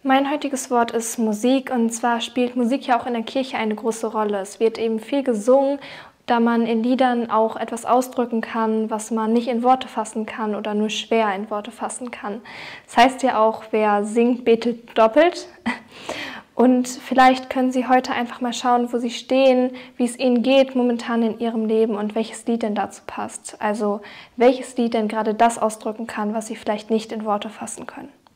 Mein heutiges Wort ist Musik, und zwar spielt Musik ja auch in der Kirche eine große Rolle. Es wird eben viel gesungen, da man in Liedern auch etwas ausdrücken kann, was man nicht in Worte fassen kann oder nur schwer in Worte fassen kann. Das heißt ja auch, wer singt, betet doppelt. Und vielleicht können Sie heute einfach mal schauen, wo Sie stehen, wie es Ihnen geht momentan in Ihrem Leben und welches Lied denn dazu passt. Also welches Lied denn gerade das ausdrücken kann, was Sie vielleicht nicht in Worte fassen können.